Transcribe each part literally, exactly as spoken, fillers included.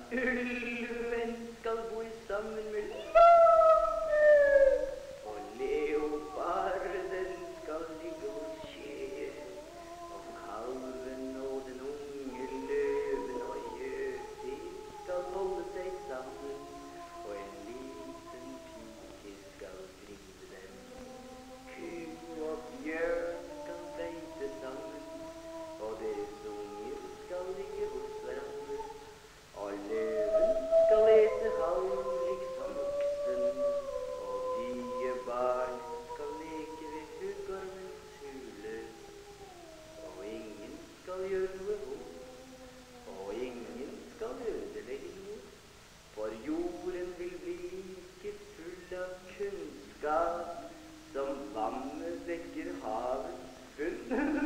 Ulven skal bo sammen med løven, og leoparden skal ligge hos skje, og kalven og den unge løven og gjøti skal holde seg sammen, og en liten pike skal drive dem. Ku og bjørn skal beite sammen, og deres unger skal ligge hos hverandre, og løven skal ete halm liksom oksen, og diebarn skal leke ved huggormens hule, og ingen skal gjøre noe vondt, og ingen skal ødelegge noe, for jorden vil bli like full av kunnskap som vannet vekker havets bunn.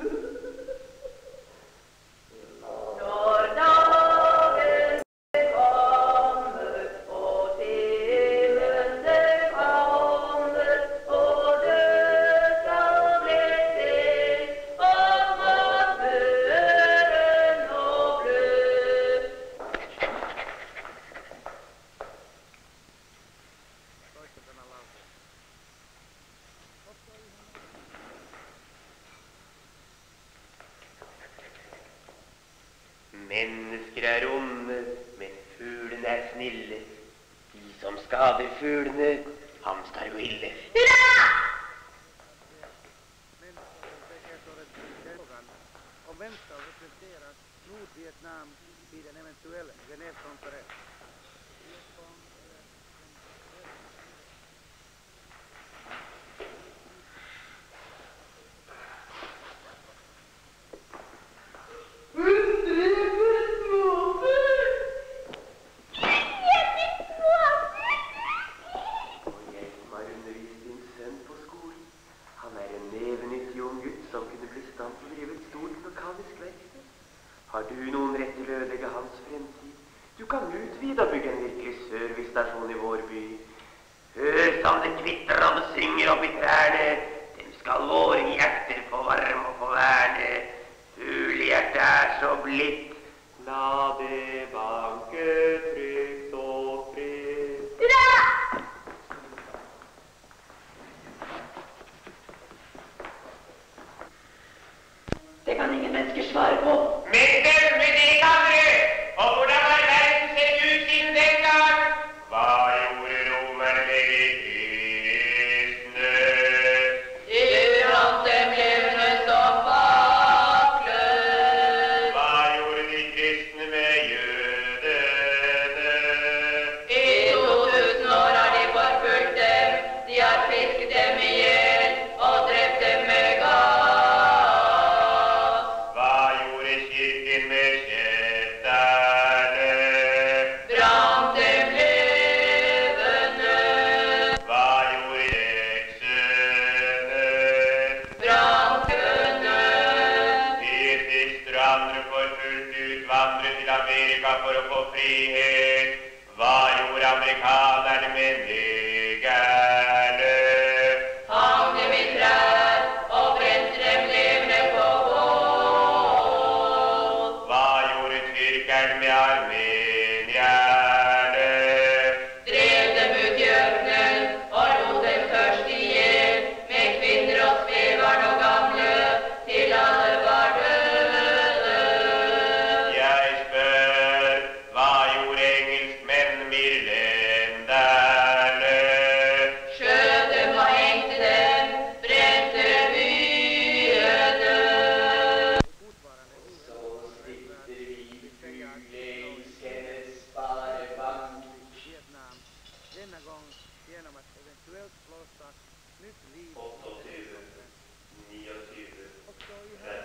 Når dagen kommer, og timene kommer, og død skal bli steg, og mammøren og blød. Mennesker er onde, men fuglene er snille. De som skader fuglene, ham skal jo ille. Hurra! Om vem ska representera Nordvietnam vid en eventuell Genèvekonferens? Har du noen rett til å ødelegge hans fremtid? Du kan utvide og bygge en virkelig servicestasjon i vår by. Hør som det kvitter og det synger opp i trærne. Dem skal våre hjerter få varme og få verne. Fuglehjertet er så blitt. La det banke trygt og fritt. Hurra! Det kan ingen mennesker svare på. Men dømme det andre, og hvordan var verden sett ut siden den gang? Hva gjorde romerne med de kristne? De brant dem levende som fakler. Hva gjorde de kristne med jødene? I to tusen år har de forfulgt dem, de har fisket dem i hjel og drept dem med gas. Kirken med skjetterne. Brant dem levende. Hva gjorde heksene? Brant levende. Pietister og andre forfulgt utvandret til Amerika for å få frihet. Hva gjorde amerikanerne med negerne? Hang dem i trær og brente dem levende på bål. Hva gjorde tyrkerne med armenierne? Drev dem ut i ørkenen og lot dem tørste i hjel, med kvinner og spedbarn og gamle, til alle var døde. Jeg spør, hva gjorde engelskmenn med irlenderne? Skjøt dem og hengte dem, brente byene. Så stifter vi fugleelskenes sparebank. Vietnam, denna gång genom att eventuellt blåsa nytt liv åttiåtte, niogtyve, också i tretti.